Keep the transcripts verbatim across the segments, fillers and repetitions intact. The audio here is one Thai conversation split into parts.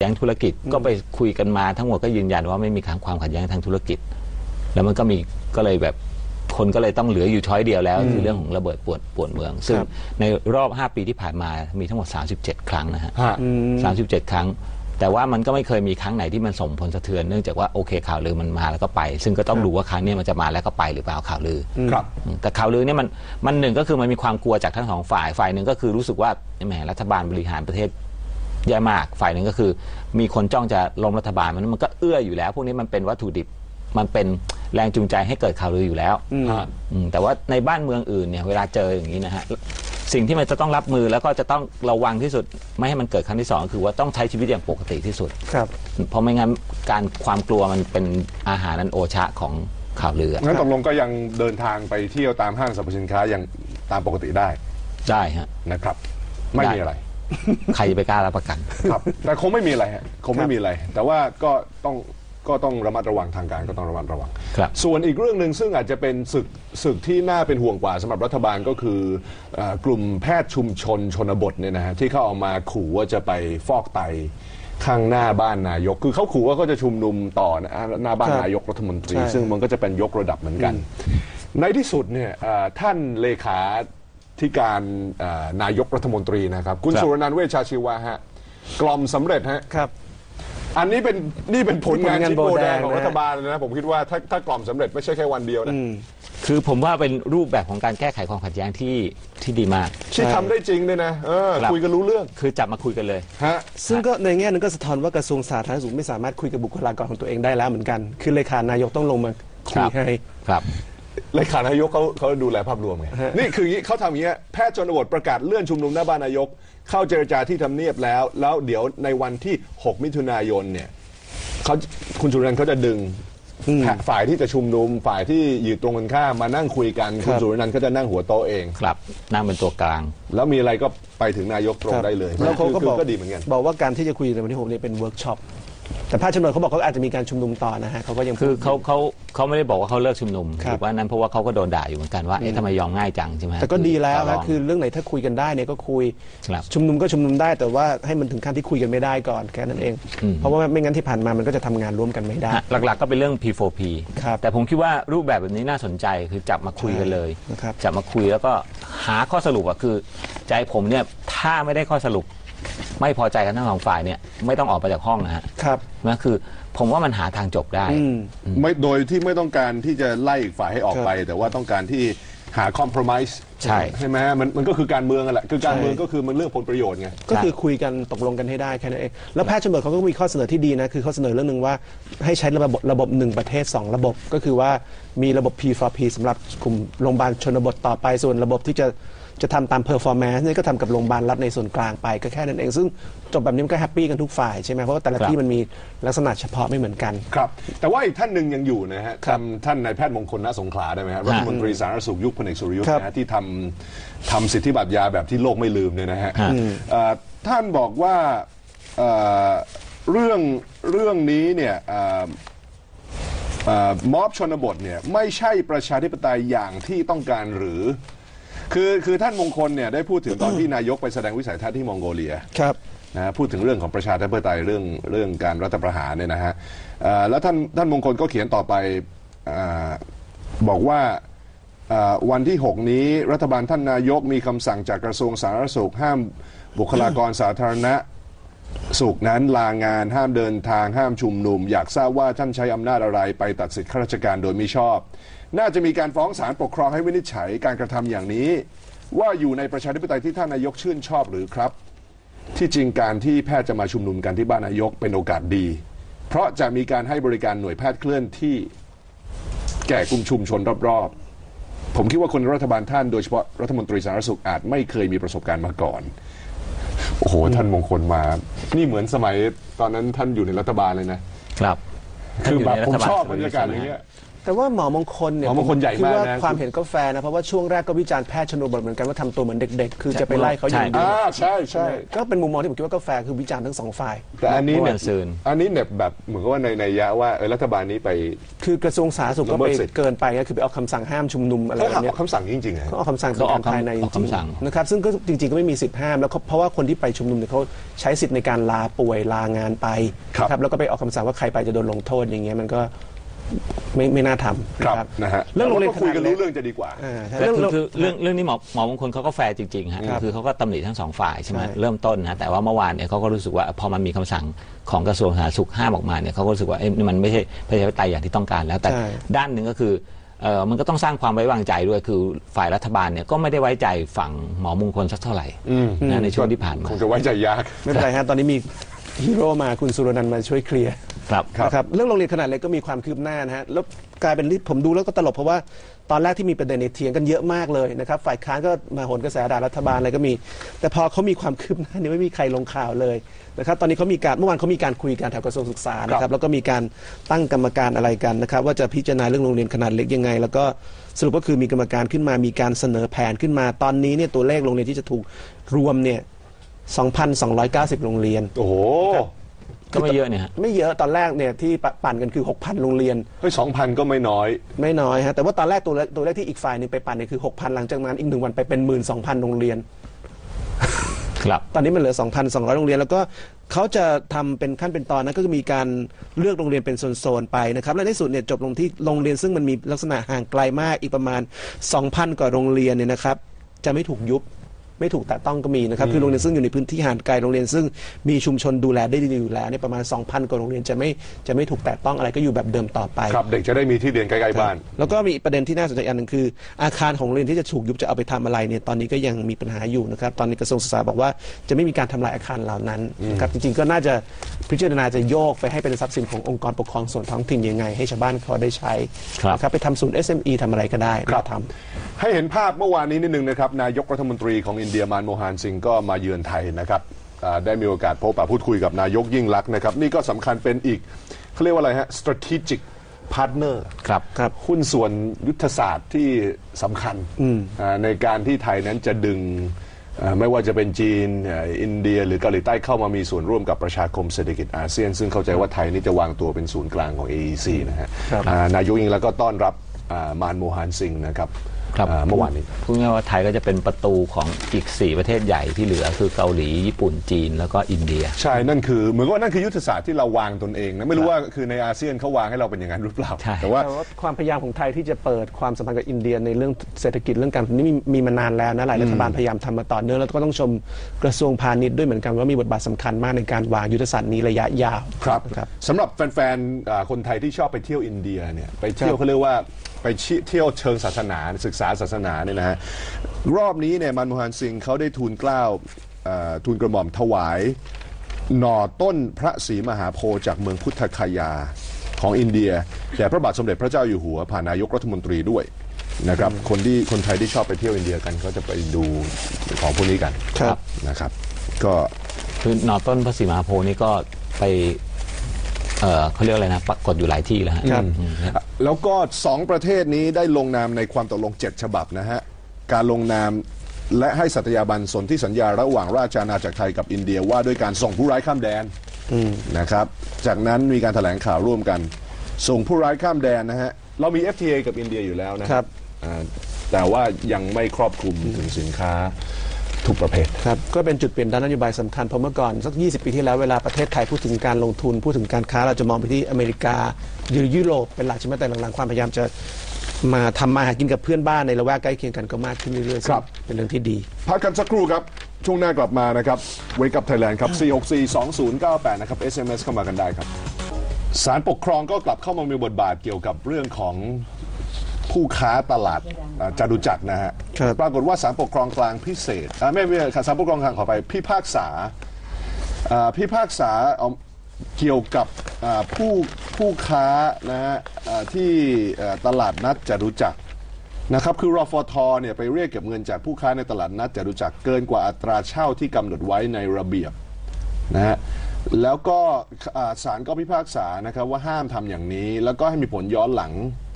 แย้งธุรกิจก็ไปคุยกันมาทั้งหมดก็ยืนยันว่าไม่มีความขัดแย้งทางธุรกิจแล้วมันก็มีก็เลยแบบคนก็เลยต้องเหลืออยู่ช้อยเดียวแล้วคือเรื่องของระเบิดปวดปวดเมืองซึ่งในรอบห้าปีที่ผ่านมามีทั้งหมดสามสิบเจ็ดครั้งนะฮะสามสิบเจ็ดครั้งแต่ว่ามันก็ไม่เคยมีครั้งไหนที่มันส่งผลสะเทือนเนื่องจากว่าโอเคข่าวลือมันมาแล้วก็ไปซึ่งก็ต้องดูว่าครั้งนี้มันจะมาแล้วก็ไปหรือเปล่าข่าวลือครับแต่ข่าวลือเนี่ยมันมันหนึ่งก็คือมันมีความกลัวจากทั้งสองฝ่ายฝ่ายหนึ่งก็คือรู้สึกว่าแหมรัฐบาลบริหารประเทศแย่มากฝ่ายหนึ่งก็คือมีคนจ้องจะล้มรัฐบาลมันมันก็เอื้ออยู่แล้วพวกนี้มันเป็นวัตถุดิบมันเป็นแรงจูงใจให้เกิดข่าวลืออยู่แล้วแต่ว่าในบ้านเมืองอื่นเนี่ยเวลาเจออย่างนี้นะฮะสิ่งที่มันจะต้องรับมือแล้วก็จะต้องระวังที่สุดไม่ให้มันเกิดครั้งที่สองคือว่าต้องใช้ชีวิตอย่างปกติที่สุดครับเพราะไม่งั้นการความกลัวมันเป็นอาหารนันโอชะของข่าวลืองั้นตกลงก็ยังเดินทางไปเที่ยวตามห้างสรรพสินค้ายังตามปกติได้ได้ฮะนะครับไม่มีอะไรใครจะไปกล้ารับประกันครับแต่คงไม่มีอะไรฮะคงไม่มีอะไรแต่ว่าก็ต้องก็ต้องระมัดระวังทางการก็ต้องระมัดระวังส่วนอีกเรื่องหนึ่งซึ่งอาจจะเป็นศึกศึกที่น่าเป็นห่วงกว่าสำหรับรัฐบาลก็คือกลุ่มแพทย์ชุมชนชนบทเนี่ยนะฮะที่เขาออกมาขู่ว่าจะไปฟอกไตข้างหน้าบ้านนายกคือเขาขู่ว่าเขาจะชุมนุมต่อหน้าบ้านนายกรัฐมนตรีซึ่งมันก็จะเป็นยกระดับเหมือนกันในที่สุดเนี่ยท่านเลขาธิการนายกรัฐมนตรีนะครับคุณสุรนันท์เวชชาชีวะฮะกล่อมสำเร็จฮะครับอันนี้เป็นนี่เป็นผลงานชิ้นโบแดงของรัฐบาลนะผมคิดว่าถ้าถ้ากล่อมสำเร็จไม่ใช่แค่วันเดียวนะคือผมว่าเป็นรูปแบบของการแก้ไขความขัดแย้งที่ที่ดีมากที่ทำได้จริงเลยนะคุยกันรู้เรื่องคือจับมาคุยกันเลยฮะซึ่งก็ในแง่นึงก็สะท้อนว่ากระทรวงสาธารณสุขไม่สามารถคุยกับบุคลากรของตัวเองได้แล้วเหมือนกันคือเลขานายกต้องลงมาคุยให้ครับเลขานายกเขาเขาดูแลภาพรวมไงนี่คืออย่างนี้เขาทำอย่างนี้แพทย์ชนบทประกาศเลื่อนชุมนุมหน้าบ้านนายกเข้าเจรจาที่ทำเนียบแล้วแล้วเดี๋ยวในวันที่หกมิถุนายนเนี่ยเขาคุณสุรนันท์เขาจะดึงฝ่ายที่จะชุมนุมฝ่ายที่อยู่ตรงกันข้ามมานั่งคุยกันคุณสุรนันท์เขาจะนั่งหัวโต๊ะเองครับนั่งเป็นตัวกลางแล้วมีอะไรก็ไปถึงนายกตรงได้เลยแล้วเขาก็บอกก็ดีเหมือนกันบอกว่าการที่จะคุยในวันที่หกนี้เป็นเวิร์กช็อปแต่ภาคชนบทเขาบอกเขาอาจจะมีการชุมนุมต่อนะฮะเขาก็ยังคือเขาเขาเขาไม่ได้บอกว่าเขาเลิกชุมนุมถูกว่านั้นเพราะว่าเขาก็โดนด่าอยู่เหมือนกันว่าเอ๊ะทำไมยอมง่ายจังใช่ไหมแต่ก็ดีแล้วนะคือเรื่องไหนถ้าคุยกันได้เนี่ยก็คุยชุมนุมก็ชุมนุมได้แต่ว่าให้มันถึงขั้นที่คุยกันไม่ได้ก่อนแค่นั้นเองเพราะว่าไม่งั้นที่ผ่านมามันก็จะทำงานร่วมกันไม่ได้หลักๆก็เป็นเรื่อง พี โฟร์ พี แต่ผมคิดว่ารูปแบบแบบนี้น่าสนใจคือจับมาคุยกันเลยจับมาคุยแล้วก็หาข้อสรุปอะคือใจผมเนี่ยถ้าไม่ได้ข้อสรุปไม่พอใจกันทั้งสองฝ่ายเนี่ยไม่ต้องออกไปจากห้องนะฮะครับนั่นคือผมว่ามันหาทางจบได้ไม่โดยที่ไม่ต้องการที่จะไล่อีกฝ่ายให้ออกไปแต่ว่าต้องการที่หาคอมเพลมไพร์ใช่ใช่ไหมมันมันก็คือการเมืองแหละคือการเมืองก็คือมันเรื่องผลประโยชน์ไงก็คือคุยกันตกลงกันให้ได้แค่นั้นเองแล้วแพทย์ชนบทเขาก็มีข้อเสนอที่ดีนะคือเขาเสนอเรื่องหนึ่งว่าให้ใช้ระบบระบบหนึ่งประเทศสองระบบก็คือว่ามีระบบ พี โฟร์ พี สำหรับกลุ่มโรงพยาบาลชนบทต่อไปส่วนระบบที่จะจะทำตาม performance นี่ก็ทำกับโรงพยาบาลรัฐในส่วนกลางไปก็แค่นั้นเองซึ่งจบแบบนี้มันก็แฮปปี้กันทุกฝ่ายใช่ไหมเพราะว่าแต่ละที่มันมีลักษณะเฉพาะไม่เหมือนกันครับแต่ว่าอีกท่านหนึ่งยังอยู่นะฮะท่านนายแพทย์มงคลณสงขลาได้ไหมครับรัฐมนตรีสาธารณสุขยุคพลเอกสุรยุทธ์นะที่ทำทำสิทธิบัตรยาแบบที่โลกไม่ลืมเนี่ยนะฮะท่านบอกว่าเรื่องเรื่องนี้เนี่ยม็อบชนบทเนี่ยไม่ใช่ประชาธิปไตยอย่างที่ต้องการหรือคือคือท่านมงคลเนี่ยได้พูดถึงตอนที่นายกไปแสดงวิสัยทัศน์ที่มองโกเลียครับนะพูดถึงเรื่องของประชาธิปไตยเรื่องเรื่องการรัฐประหารเนี่ยนะฮะแล้วท่านท่านมงคลก็เขียนต่อไปบอกว่าวันที่หกนี้รัฐบาลท่านนายกมีคำสั่งจากกระทรวงสาธารณสุขห้ามบุคลากรสาธารณสุขนั้นลางานห้ามเดินทางห้ามชุมนุมอยากทราบว่าท่านใช้อำนาจอะไรไปตัดสิทธิข้าราชการโดยมิชอบน่าจะมีการฟ้องศาลปกครองให้วินิจฉัยการกระทำอย่างนี้ว่าอยู่ในประชาธิปไตยที่ท่านนายกชื่นชอบหรือครับที่จริงการที่แพทย์จะมาชุมนุมกันที่บ้านนายกเป็นโอกาสดีเพราะจะมีการให้บริการหน่วยแพทย์เคลื่อนที่แก่กลุ่มชุมชนรอบๆผมคิดว่าคนรัฐบาลท่านโดยเฉพาะรัฐมนตรีสาธารณสุขอาจไม่เคยมีประสบการณ์มาก่อนโอ้โหท่านมงคลมานี่เหมือนสมัยตอนนั้นท่านอยู่ในรัฐบาลเลยนะครับคือแบบผมชอบบรรยากาศอย่างเงี้ยแต่ว่าหมอมงคลเนี่ยหมอมงคลใหญ่มากนะคิดว่าความเห็นก็แฟร์นะเพราะว่าช่วงแรกก็วิจารณ์แพทย์ชนบทเหมือนกันว่าทำตัวเหมือนเด็กๆ คือจะไปไล่เขาอย่างเดียวอ่าใช่ใช่ก็เป็นมุมมองที่ผมคิดว่าก็แฟร์คือวิจารณ์ทั้งสองฝ่ายแต่อันนี้เนี่ยเมื่อวันซืนอันนี้เนี่ยแบบเหมือนกับว่าในในยะว่าเออรัฐบาลนี้ไปคือกระทรวงสาธารณสุขก็ละเมิไปดสิทธิ์เกินไปก็คือไปเอาคำสั่งห้ามชุมนุมอะไรเขาแบบหักเนี้อย อกคำสั่งจริงๆนะเขาเอาคำสั่งเขาออกทางการภายในจออกริงคำสั่งๆนะครับซึ่งก็จริงๆก็ไม่มีสิทธิ์ห้ามแล้วเพราะว่าคนที่ไปชุมนุมเนี่ยเขาใช้สิทธิ์ในการลาป่วยลางานไปครับนะครับแล้วก็ไปออกคำสั่งว่าใครไปจะโดนลงโทษอย่างเงี้ยมันก็ไม่ไม่น่าทำครับนะครับนะฮะเรื่องโรงเรียนก็คุยกันขนาดเล็รู้กเรื่องจะดีกว่าอ่าใช่แต่เรื่องคือคือเรื่องเรื่องนี้หมอหมอบางคนเขาก็แฟร์จริงๆฮะครับคือเขาก็ตำหนิทั้งสองฝ่ายใช่ไหมใช่เริ่มต้นนะแต่ว่าเมื่อวานเนี่ยเขาก็รู้สึกว่าพอมันมีคำสั่งของกระทรวงสาธารณสุขห้ามออกมาเนี่ยเขาก็รู้สึกว่าเอ้ยนี่มันไม่ใช่ประชาธิปไตยอย่างที่ต้องการแล้วแต่ใช่ด้านหนึ่งก็คือเออมันก็ต้องสร้างความไว้วางใจด้วยคือฝ่ายรัฐบาลเนี่ยก็ไม่ได้ไว้ใจฝั่งหมอมงคลสักเท่าไหร่นะในช่วงที่ผ่านมาคงจะไว้ใจยากไม่เป็นไรฮะตอนนี้มีฮีโร่มาคุณสุรนันท์มาช่วยเคลียร์ครับนะครับเรื่องโรงเรียนขนาดเล็กก็มีความคืบหน้านะฮะแล้วกลายเป็นที่ผมดูแล้วก็ตลกเพราะว่าตอนแรกที่มีประเด็นเนี่ยเถียงกันเยอะมากเลยนะครับฝ่ายค้านก็มาโหนกระแสด่ารัฐบาลอะไรก็มี แต่พอเขามีความคืบหน้าเนี่ยไม่มีใครลงข่าวเลยนะครับตอนนี้เขามีการเมื่อวานเขามีการคุยกันแถวกระทรวงศึกษานะครับแล้วก็มีการตั้งกรรมการอะไรกันนะครับว่าจะพิจารณาเรื่องโรงเรียนขนาดเล็กยังไง แล้วก็สรุปก็คือมีกรรมการขึ้นมามีการเสนอแผนขึ้นมาตอนนี้เนี่ยตัวเลขโรงเรียนที่จะถูกรวมเนี่ย สองพันสองร้อยเก้าสิบ โรงเรียนโอ้โหก็ไม่เยอะเนี่ยฮะไม่เยอะตอนแรกเนี่ยที่ปั่นกันคือ หกพัน โรงเรียนเฮ้ยสองพันก็ไม่น้อยไม่น้อยฮะแต่ว่าตอนแรกตัวเลขตัวเลขที่อีกฝ่ายหนึงไปปั่นเนี่ยคือ หกพัน หลังจากนั้นอีกหนึ่งวันไปเป็น หนึ่งหมื่นสองพัน โรงเรียนครับตอนนี้มันเหลือ สองพันสองร้อย โรงเรียนแล้วก็เขาจะทำเป็นขั้นเป็นตอนนะก็คือมีการเลือกโรงเรียนเป็นโซนๆไปนะครับและในที่สุดเนี่ยจบลงที่โรงเรียนซึ่งมันมีลักษณะห่างไกลมากอีกประมาณ สองพัน กว่าโรงเรียนเนี่ยนะครับจะไม่ถูกยุบไม่ถูกแตะต้องก็มีนะครับคือโรงเรียนซึ่งอยู่ในพื้นที่ห่างไกลโรงเรียนซึ่งมีชุมชนดูแลได้ดีอยู่แล้วเนี่ยประมาณ สองพัน กว่าโรงเรียนจะไม่จะไม่ถูกแตะต้องอะไรก็อยู่แบบเดิมต่อไปครับเด็กจะได้มีที่เรียนใกล้ๆบ้านแล้วก็มีประเด็นที่น่าสนใจอันหนึ่งคือ อาคารของโรงเรียนที่จะถูกยุบจะเอาไปทำอะไรเนี่ยตอนนี้ก็ยังมีปัญหาอยู่นะครับตอนนี้กระทรวงศึกษาบอกว่าจะไม่มีการทำลายอาคารเหล่านั้นนะครับจริงๆก็น่าจะพิจารณาจะโยกไปให้เป็นทรัพย์สินขององค์กรปกครองส่วนท้องถิ่นยังไง ให้ชาวบ้านเขาได้ใช้ครับนะครับไปทำศูนย์ เอส เอ็ม อี ทำอะไรก็ได้ครับทำให้เห็นภาพเมื่อวานนี้นิดนึงนะครับนายกรัฐมนตรีของอินเดียมานโมฮานซิงก็มาเยือนไทยนะครับอ่าได้มีโอกาสพบปะพูดคุยกับนายกยิ่งลักษณ์นะครับนี่ก็สำคัญเป็นอีกเขาเรียกว่าอะไรฮะ strategic partner ครับครับหุ้นส่วนยุทธศาสตร์ที่สำคัญอ่าในการที่ไทยนั้นจะดึงอ่าไม่ว่าจะเป็นจีนอ่าอินเดียหรือเกาหลีใต้เข้ามามีส่วนร่วมกับประชาคมเศรษฐกิจอาเซียน ซึ่งเข้าใจว่าไทยนี่จะวางตัวเป็นศูนย์กลางของ เอ อี ซี นะฮะครับอ่านายกยิ่งลักษณ์ก็ต้อนรับอ่ามานโมฮานซิงนะครับครับอ่าเมื่อวานนี้พูดง่ายๆว่าไทยก็จะเป็นประตูของอีกสี่ประเทศใหญ่ที่เหลือคือเกาหลีญี่ปุ่นจีนแล้วก็อินเดียใช่ นั่นคือเหมือนกับว่านั่นคือยุทธศาสตร์ที่เราวางตนเองนะไม่รู้ว่าคือในอาเซียนเขาวางให้เราเป็นอย่างนั้นหรือเปล่าใช่แต่ว่าแต่ว่าความพยายามของไทยที่จะเปิดความสัมพันธ์กับอินเดียในเรื่องเศรษฐกิจเรื่องการนี่มีมีมานานแล้วนะหลายรัฐบาลพยายามทำมาต่อเนื่องแล้วก็ต้องชมกระทรวงพาณิชย์ด้วยเหมือนกันว่ามีบทบาทสำคัญมากในการวางยุทธศาสตร์นี้ระยะยาวครับนะครับสำหรับแฟนๆอ่าคนไทยที่ชอบไปเที่ยวอินเดียเนี่ยไปเที่ยวเขาเรียกว่าไปเที่ยวเชิงศาสนาศึกษาศาสนาเนี่ยนะฮะรอบนี้เนี่ยมันโมฮันซิงเขาได้ทูลเกล้าอ่าทูลกระหม่อมถวายหน่อต้นพระศรีมหาโพธิ์จากเมืองพุทธคยาของอินเดียแด่พระบาทสมเด็จพระเจ้าอยู่หัวผ่านนายกรัฐมนตรีด้วยนะครับคนที่คนไทยที่ชอบไปเที่ยวอินเดียกันก็จะไปดูของพวกนี้กันครับนะครับก็คือหนอต้นพระศรีมหาโพธิ์นี่ก็ไปเอ่อเขาเรียกอะไรนะปรากฏอยู่หลายที่แล้วฮะครับอืมแล้วก็สองประเทศนี้ได้ลงนามในความตกลงเจ็ดฉบับนะฮะการลงนามและให้สัตยาบันสนธิสัญญาระหว่างราชอาณาจักรไทยกับอินเดียว่าด้วยการส่งผู้ร้ายข้ามแดนนะครับจากนั้นมีการแถลงข่าวร่วมกัน ส่งผู้ร้ายข้ามแดนนะฮะเรามี เอฟ ที เอ กับอินเดียอยู่แล้วนะครับ อ่าแต่ว่ายังไม่ครอบคลุมถึงสินค้าทุกประเภทครับก็เป็นจุดเปลี่ยนด้านนโยบายสำคัญเพราะเมื่อก่อนสักยี่สิบปีที่แล้วเวลาประเทศไทยพูดถึงการลงทุนพูดถึงการค้าเราจะมองไปที่อเมริกาหรือยุโรปเป็นหลักใช่ไหมแต่หลังๆความพยายามจะมาทำมาหากินกับเพื่อนบ้านในละแวกใกล้เคียงกันก็มากขึ้นเรื่อยๆครับซึ่งเป็นเรื่องที่ดีพักกันสักครู่ครับ ช่วงหน้ากลับมานะครับ Wake Up Thailand ครับ สี่ หก สี่ สอง ศูนย์ เก้า แปด นะครับ เอส เอ็ม เอส เข้ามากันได้ครับศาลปกครองก็กลับเข้ามามีบทบาทเกี่ยวกับเรื่องของผู้ค้าตลาดอ่าจตุจักรนะฮะครับปรากฏว่าศาลปกครองกลางพิเศษอ่าไม่ไม่ศาลปกครองกลางขอไปพิพากษาอ่าพิพากษาเอาเกี่ยวกับอ่าผู้ผู้ค้านะฮะอ่าที่อ่าตลาดนัดจตุจักรนะครับคือรฟทเนี่ยไปเรียกเก็บเงินจากผู้ค้าในตลาดนัดจตุจักรเกินกว่าอัตราเช่าที่กำหนดไว้ในระเบียบนะฮะแล้วก็อ่าศาลก็พิพากษานะครับว่าห้ามทำอย่างนี้แล้วก็ให้มีผลย้อนหลัง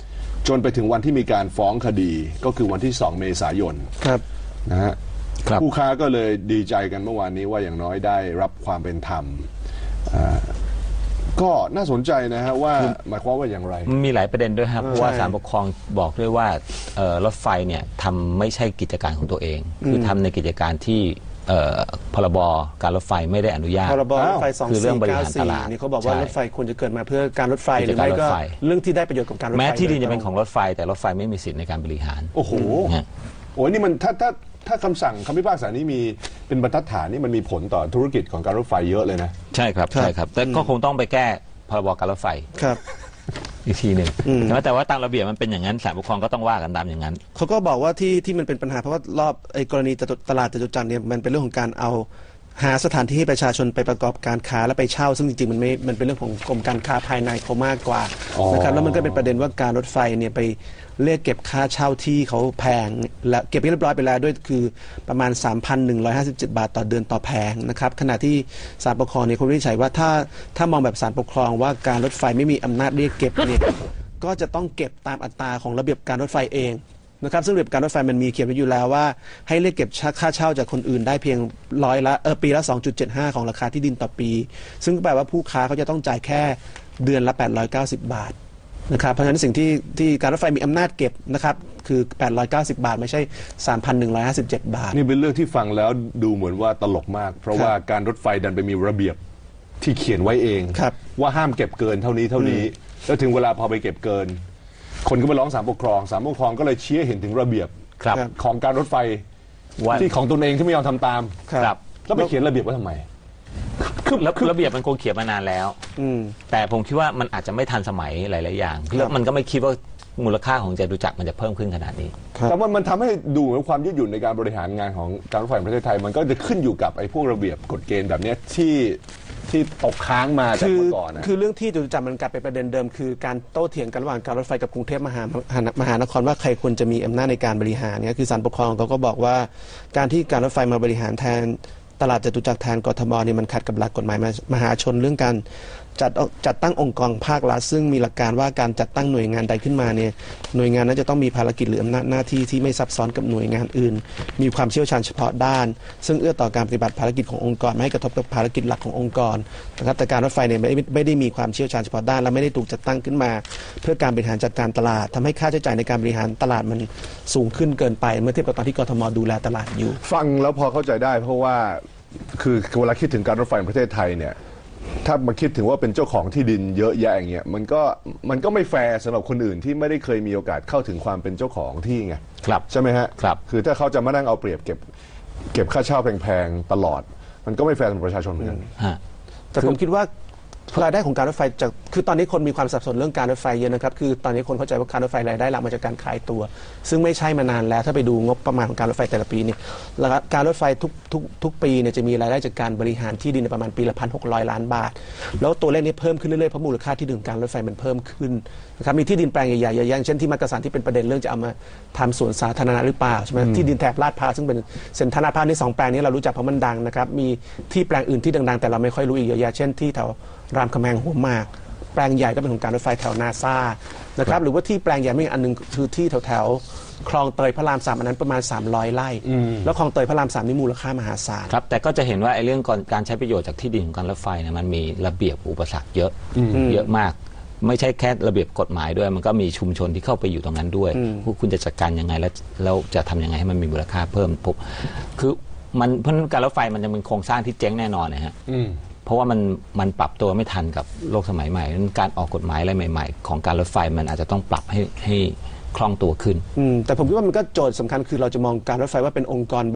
จนไปถึงวันที่มีการฟ้องคดีก็คือวันที่สองเมษายนครับนะฮะครับผู้ค้าก็เลยดีใจกันเมื่อวานนี้ว่าอย่างน้อยได้รับความเป็นธรรมอ่าก็น่าสนใจนะฮะว่าหมายความว่าอย่างไรมันมีหลายประเด็นด้วยครับเพราะว่าศาลปกครองบอกด้วยว่าเอ่อรถไฟเนี่ยทำไม่ใช่กิจการของตัวเอง คือทำในกิจการที่เอ่อพรบการรถไฟไม่ได้อนุญาตพรบรถไฟสองคือเรื่สี่องบริเก้าหารตสี่ลาดนี่เขาบอกว่ารถไฟควรจะเกิดมาเพื่อการรถไฟหรือไม่ก็เรื่องที่ได้ประโยชน์กับการรถไฟแม้ที่ดินจะเป็นของรถไฟแต่รถไฟไม่มีสิทธิ์ในการบริหารโอ้โหฮะโอ้ยนี่มันถ้าถ้าถ้าคำสั่งคำพิพากษานี้มีเป็นบรรทัดฐานนี่มันมีผลต่อธุรกิจของการรถไฟเยอะเลยนะใช่ครับใช่ครับแต่ก็คงต้องไปแก้พรบการรถไฟครับอีกทีหนึ่งแต่ว่าตามระเบียบมันเป็นอย่างนั้นศาลปกครองก็ต้องว่ากันตามอย่างนั้นเขาก็บอกว่าที่ที่มันเป็นปัญหาเพราะว่ารอบไอ้กรณีตลาดจตุจักรเนี่ยมันเป็นเรื่องของการเอาหาสถานที่ให้ประชาชนไปประกอบการค้าและไปเช่าซึ่งจริงๆมันไม่มันเป็นเรื่องของกรมการค้าภายในเขามากกว่านะครับแล้วมันก็เป็นประเด็นว่าการรถไฟเนี่ยไปเรียกเก็บค่าเช่าที่เขาแพงและเก็บเรียบร้อยไปแล้วด้วยคือประมาณ สามพันหนึ่งร้อยห้าสิบเจ็ด บาทต่อเดือนต่อแผงนะครับขณะที่ศาลปกครองเนี่ยเขาวินิจฉัยว่าถ้าถ้ามองแบบศาลปกครองว่าการรถไฟไม่มีอำนาจเรียกเก็บเนี่ยก็จะต้องเก็บตามอัตราของระเบียบการรถไฟเองนะครับซึ่งระเบียบการรถไฟมันมีเขียนไว้อยู่แล้วว่าให้เรียกเก็บค่าเช่าจากคนอื่นได้เพียงร้อยละเออปีละ สองจุดเจ็ดห้า ของราคาที่ดินต่อปีซึ่งแปลว่าผู้ค้าเขาจะต้องจ่ายแค่เดือนละแปดร้อยเก้าสิบ บาทนะครับเพราะฉะนั้นสิ่งที่ที่การรถไฟมีอำนาจเก็บนะครับคือแปดร้อยเก้าสิบ บาทไม่ใช่ สามพันหนึ่งร้อยห้าสิบเจ็ด บาทนี่เป็นเรื่องที่ฟังแล้วดูเหมือนว่าตลกมากเพราะว่าการรถไฟดันไปมีระเบียบที่เขียนไว้เองว่าห้ามเก็บเกินเท่านี้เท่านี้แล้วถึงเวลาพอไปเก็บเกินคนก็ไปร้องศาลปกครองศาลปกครองก็เลยชี้ให้เห็นถึงระเบียบของการรถไฟที่ของตนเองที่ไม่ยอมทำตามครับแล้วไปเขียนระเบียบไว้ทำไมคือแล้วระเบียบมันคงเขียนมานานแล้วแต่ผมคิดว่ามันอาจจะไม่ทันสมัยหลายๆอย่างแล้วมันก็ไม่คิดว่ามูลค่าของจตุจักรมันจะเพิ่มขึ้นขนาดนี้แต่ว่ามันทำให้ดูเหมือนความยืดหยุ่นในการบริหารงานของการรถไฟประเทศไทยมันก็จะขึ้นอยู่กับไอ้พวกระเบียบกฎเกณฑ์แบบนี้ที่ที่ตกค้างมาจากเมื่อก่อนนะคือเรื่องที่จตุจักรมันกลับไปประเด็นเดิมคือการโต้เถียงกันระหว่างการรถไฟกับกรุงเทพมหามหานครว่าใครควรจะมีอำนาจในการบริหารเนี่ยคือศาลปกครองเขาก็บอกว่าการที่การรถไฟมาบริหารแทนตลาดจตุจักรแทนกทมเนี่ยมันขัดกับหลักกฎหมายมหาชนเรื่องการจัดจัดตั้งองค์กรภาครัฐซึ่งมีหลักการว่าการจัดตั้งหน่วยงานใดขึ้นมาเนี่ยหน่วยงานนั้นจะต้องมีภารกิจหรืออำนาจหน้าที่ที่ไม่ซับซ้อนกับหน่วยงานอื่นมีความเชี่ยวชาญเฉพาะด้านซึ่งเอื้อต่อการปฏิบัติภารกิจขององค์กรไม่ให้กระทบกับภารกิจหลักขององค์กรนะครับแต่การรถไฟเนี่ยไม่ไม่ได้มีความเชี่ยวชาญเฉพาะด้านและไม่ได้ถูกจัดตั้งขึ้นมาเพื่อการบริหารจัดการตลาดทำให้ค่าใช้จ่ายในการบริหารตลาดมันสูงขึ้นเกินไปเมื่อเทียบกับตอนที่กทมดูแลตลาดอยู่ฟังแล้วพอเข้าใจได้เพราะว่าคือเวลาคิดถึงการรถไฟประเทศไทยเนี่ยถ้ามาคิดถึงว่าเป็นเจ้าของที่ดินเยอะแยะอย่างเงี้ยมันก็มันก็ไม่แฟร์สำหรับคนอื่นที่ไม่ได้เคยมีโอกาสเข้าถึงความเป็นเจ้าของที่ไงครับใช่ไหมฮะครับคือถ้าเขาจะมานั่งเอาเปรียบเก็บเก็บค่าเช่าแพงๆตลอดมันก็ไม่แฟร์สำหรับประชาชนเหมือนกันแต่ผมคิดว่ารายได้ของการรถไฟจากคือตอนนี้คนมีความสับสนเรื่องการรถไฟเยอะนะครับคือตอนนี้คนเข้าใจว่าการรถไฟรายได้หลักมาจากการขายตัวซึ่งไม่ใช่มานานแล้วถ้าไปดูงบประมาณของการรถไฟแต่ละปีนี่การรถไฟทุกทุกทุกปีเนี่ยจะมีรายได้จากการบริหารที่ดินประมาณปีละพันหกร้อยล้านบาทแล้วตัวเลขนี้เพิ่มขึ้นเรื่อยๆเพราะมูลค่าที่ดินการรถไฟมันเพิ่มขึ้นนะครับมีที่ดินแปลงใหญ่ๆอย่างเช่นที่มักกะสันที่เป็นประเด็นเรื่องจะเอามาทำสวนสาธารณะหรือเปล่าใช่ไหมที่ดินแถบลาดพร้าวซึ่งเป็นเซ็นทรัลลาดพร้าวนี่สองแปลงนี้เรารู้จักเพราะมันดังนะครับมีที่แปลงอื่นที่ดังๆแต่เราไม่ค่อยรู้อีกเยอะแยะเช่นที่แถวรามคำแหงหัวหมากแปลงใหญ่ก็เป็นของการรถไฟแถวนาซานะครับหรือว่าที่แปลงใหญ่ไม่อันนึงคือที่แถวแถวคลองเตยพระรามสามอันนั้นประมาณสามร้อยไร่แล้วคลองเตยพระรามสามนี่มูลค่ามหาศาลครับแต่ก็จะเห็นว่าไอ้เรื่องการใช้ประโยชน์จากที่ดินของการรถไฟเนี่ยมันมีระเบียบอุปสรรคเยอะเยอะมากไม่ใช่แค่ระเบียบกฎหมายด้วยมันก็มีชุมชนที่เข้าไปอยู่ตรงนั้นด้วยพวกคุณจะจัดการยังไงแล้วแล้วจะทำยังไงให้มันมีมูลค่าเพิ่มปุ๊บคือมันเพราะการรถไฟมันจะเป็นโครงสร้างที่เจ๊งแน่นอนนะฮะเพราะว่ามันมันปรับตัวไม่ทันกับโลกสมัยใหม่การออกกฎหมายอะไรใหม่ๆของการรถไฟมันอาจจะต้องปรับให้ให้คล่องตัวขึ้นแต่ผมคิดว่ามันก็โจทย์สำคัญคือเราจะมองการรถไฟว่าเป็นองค์กร